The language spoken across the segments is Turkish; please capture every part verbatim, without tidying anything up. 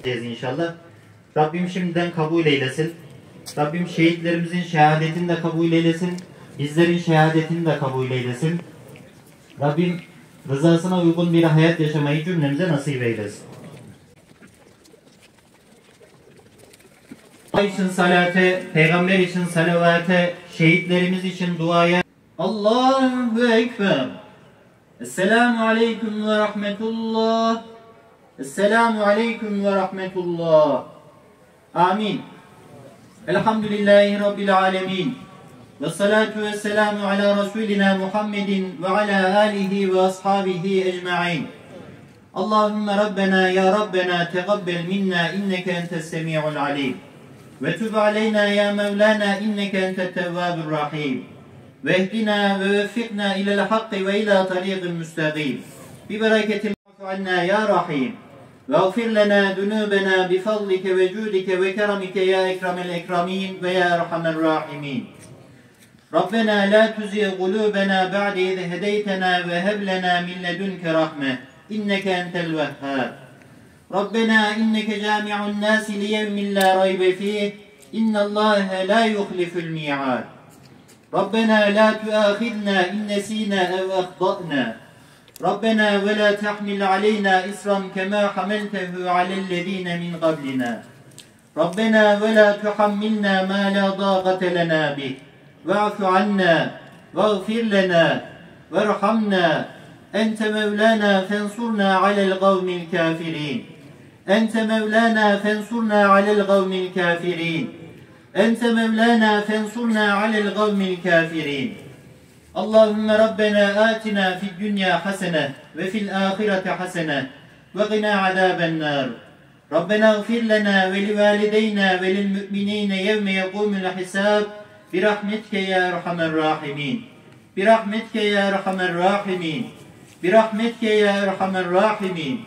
inşallah. Rabbim şimdiden kabul eylesin. Rabbim şehitlerimizin şehadetini de kabul eylesin. Bizlerin şehadetini de kabul eylesin. Rabbim rızasına uygun bir hayat yaşamayı cümlemize nasip eylesin. Allah için salate, peygamber için salavate, şehitlerimiz için duaya. Allahu Ekber. Esselamu Aleyküm ve Rahmetullah. Esselamu Aleyküm ve Rahmetullah. Amin. Elhamdülillahi Rabbil Alemin. Ve salatu ve selamu ala Resulina Muhammedin ve ala alihi ve ashabihi ecma'in. Allahümme Rabbena ya Rabbena tegabbel minna inneke entes semi'ul alim. Ve tub aleyna ya Mevlana inneke entet tevvabur rahim. Ve ehdina ve veffikna ilel hakkı ve ila tariqin müstakim. Bi bereketil anna ya Rahim. Ve gfir lena dunubena bi fadlike ve cudike ve keramike ya ekremel ekramin ve ya erhamer rahimin. Rabbena la tuzigh kulubena ba'de iz hedeytena ve heb lena min ledunke rahme. İnneke entel vehhab. Rabbena inneke cami'un nasi li yevmin la raybe fih. İnnallâhe la yuhliful mi'ad. Rabbena la tuâkhidna in nesînâ ev akhta'nâ. Rabbena ve la tahmil aleyna isran kemâ hameltehu alellezîne min qablina. Rabbena ve la tuhammilna mâ la dâgate lenâ bih. Ve'fu anna veğfir lena verhamna. Ente mevlana fensurna alel kavmil kafirin. Ente mevlana fensurna alel kavmil kafirin. Ente mevlana fensurna alel kavmil kafirin. Allahümme Rabbena atina fid dünya hasene ve fil ahirete hasene ve qina azaben nar. Rabbena gfir lena ve li valideyna ve lil müminine yevme yekumul hisab. Bir rahmetke ya erhamer rahimin. Bir rahmetke ya erhamer rahimin. Bir rahmetke ya erhamer rahimin.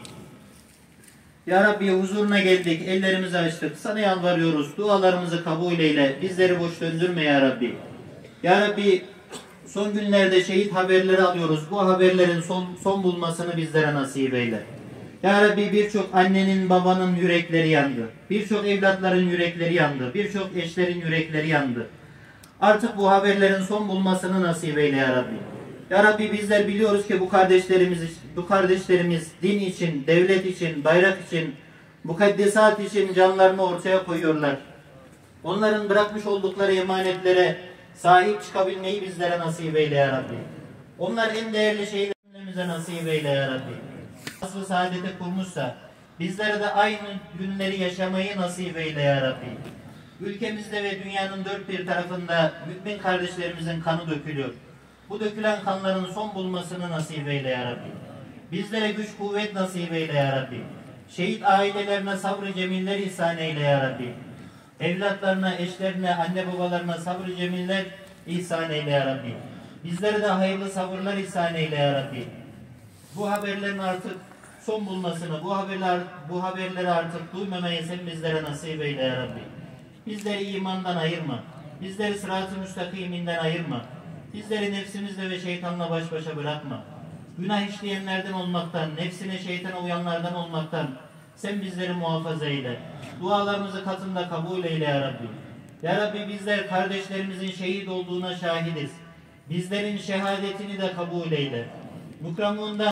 Ya Rabbi huzuruna geldik, ellerimizi açtık. Sana yalvarıyoruz, dualarımızı kabul eyle. Bizleri boş döndürme ya Rabbi. Ya Rabbi son günlerde şehit haberleri alıyoruz. Bu haberlerin son, son bulmasını bizlere nasip eyle. Ya Rabbi birçok annenin, babanın yürekleri yandı. Birçok evlatların yürekleri yandı. Birçok eşlerin yürekleri yandı. Artık bu haberlerin son bulmasını nasip eyle ya Rabbi. Ya Rabbi bizler biliyoruz ki bu kardeşlerimiz, bu kardeşlerimiz din için, devlet için, bayrak için, mukaddesat için canlarını ortaya koyuyorlar. Onların bırakmış oldukları emanetlere sahip çıkabilmeyi bizlere nasip eyle ya Rabbi. Onlar en değerli şeylerimize nasip eyle ya Rabbi. Asıl saadete kurmuşsa bizlere de aynı günleri yaşamayı nasip eyle ya Rabbi. Ülkemizde ve dünyanın dört bir tarafında mümin kardeşlerimizin kanı dökülüyor. Bu dökülen kanların son bulmasını nasip eyle ya Rabbi. Bizlere güç kuvvet nasip eyle ya Rabbi. Şehit ailelerine sabrı cemiller ihsan eyle ya Rabbi. Evlatlarına, eşlerine, anne babalarına sabrı cemiller ihsan eyle ya Rabbi. Bizlere de hayırlı sabırlar ihsan eyle ya Rabbi. Bu haberlerin artık son bulmasını, bu haberler, bu haberleri artık duymamayı sen bizlere nasip eyle ya Rabbi. Bizleri imandan ayırma. Bizleri sırat-ı müstakiminden ayırma. Bizleri nefsimizle ve şeytanla baş başa bırakma. Günah işleyenlerden olmaktan, nefsine şeytana uyanlardan olmaktan sen bizleri muhafaza eyle. Dualarımızı katında kabul eyle ya Rabbi. Ya Rabbi bizler kardeşlerimizin şehit olduğuna şahidiz. Bizlerin şehadetini de kabul eyle. Mukramundan.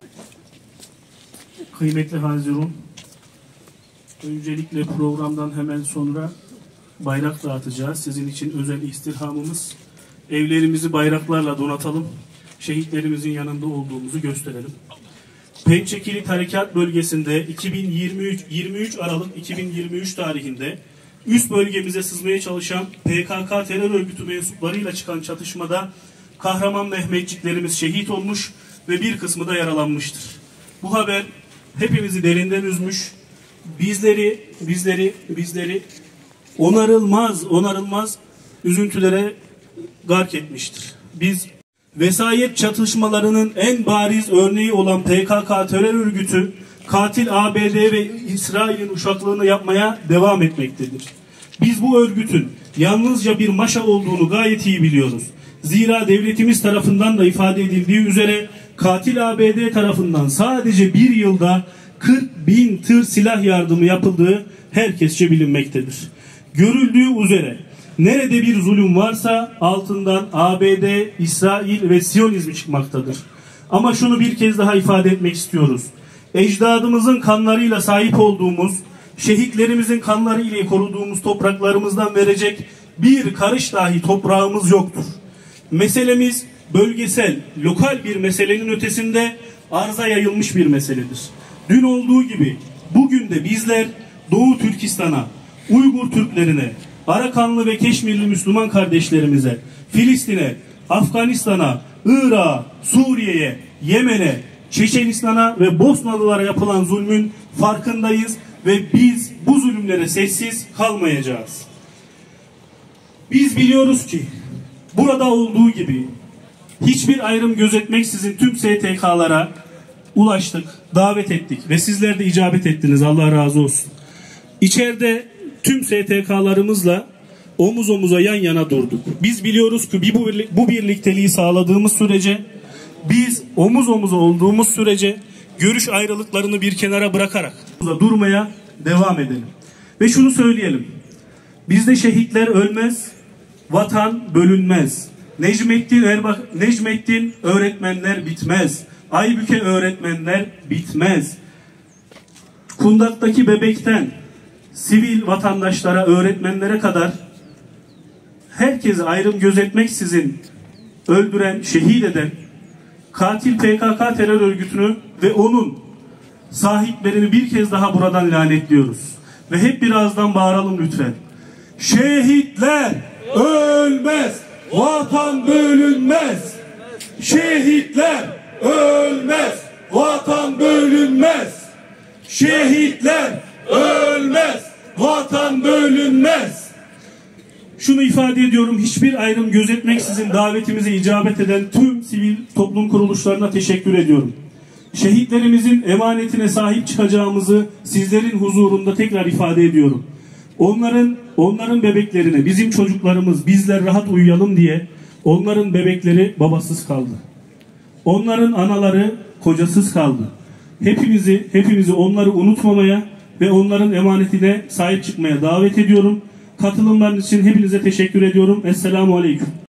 Kıymetli hazirun, öncelikle programdan hemen sonra bayrak dağıtacağız. Sizin için özel istirhamımız, evlerimizi bayraklarla donatalım, şehitlerimizin yanında olduğumuzu gösterelim. Pençekili Tarikat Bölgesi'nde iki bin yirmi üç, yirmi üç Aralık iki bin yirmi üç tarihinde üst bölgemize sızmaya çalışan P K K terör örgütü mensuplarıyla çıkan çatışmada kahraman Mehmetçiklerimiz şehit olmuş ve bir kısmı da yaralanmıştır. Bu haber hepimizi derinden üzmüş, bizleri, bizleri, bizleri onarılmaz, onarılmaz üzüntülere gark etmiştir. Biz vesayet çatışmalarının en bariz örneği olan P K K terör örgütü katil A B D ve İsrail'in uşaklığını yapmaya devam etmektedir. Biz bu örgütün yalnızca bir maşa olduğunu gayet iyi biliyoruz. Zira devletimiz tarafından da ifade edildiği üzere katil A B D tarafından sadece bir yılda kırk bin tır silah yardımı yapıldığı herkesçe bilinmektedir. Görüldüğü üzere nerede bir zulüm varsa altından A B D, İsrail ve Siyonizm çıkmaktadır. Ama şunu bir kez daha ifade etmek istiyoruz. Ecdadımızın kanlarıyla sahip olduğumuz, şehitlerimizin kanları ile koruduğumuz topraklarımızdan verecek bir karış dahi toprağımız yoktur. Meselemiz bölgesel, lokal bir meselenin ötesinde arza yayılmış bir meseledir. Dün olduğu gibi bugün de bizler Doğu Türkistan'a, Uygur Türklerine, Arakanlı ve Keşmirli Müslüman kardeşlerimize, Filistin'e, Afganistan'a, Irak'a, Suriye'ye, Yemen'e, Çeçenistan'a ve Bosnalılara yapılan zulmün farkındayız ve biz bu zulümlere sessiz kalmayacağız. Biz biliyoruz ki burada olduğu gibi hiçbir ayrım gözetmeksizin tüm S T K'lara ulaştık, davet ettik ve sizler de icabet ettiniz. Allah razı olsun. İçeride tüm S T K'larımızla omuz omuza yan yana durduk. Biz biliyoruz ki bu birlikteliği sağladığımız sürece, biz omuz omuza olduğumuz sürece görüş ayrılıklarını bir kenara bırakarak durmaya devam edelim. Ve şunu söyleyelim. Bizde şehitler ölmez, vatan bölünmez. Necmettin, Erbak, Necmettin öğretmenler bitmez. Aybüke öğretmenler bitmez. Kundak'taki bebekten sivil vatandaşlara, öğretmenlere kadar herkesi ayrım gözetmeksizin öldüren, şehit eden katil P K K terör örgütünü ve onun sahiplerini bir kez daha buradan lanetliyoruz. Ve hep birazdan bağıralım lütfen. Şehitler ölmez, vatan bölünmez. Şehitler ölmez, vatan bölünmez. Şehitler ölmez, vatan bölünmez. Şunu ifade ediyorum, hiçbir ayrım gözetmeksizin davetimize icabet eden tüm sivil toplum kuruluşlarına teşekkür ediyorum. Şehitlerimizin emanetine sahip çıkacağımızı sizlerin huzurunda tekrar ifade ediyorum. Onların, onların bebeklerine, bizim çocuklarımız, bizler rahat uyuyalım diye onların bebekleri babasız kaldı. Onların anaları kocasız kaldı. Hepimizi, hepimizi onları unutmamaya ve onların emanetine sahip çıkmaya davet ediyorum. Katılımlarınız için hepinize teşekkür ediyorum. Esselamu Aleyküm.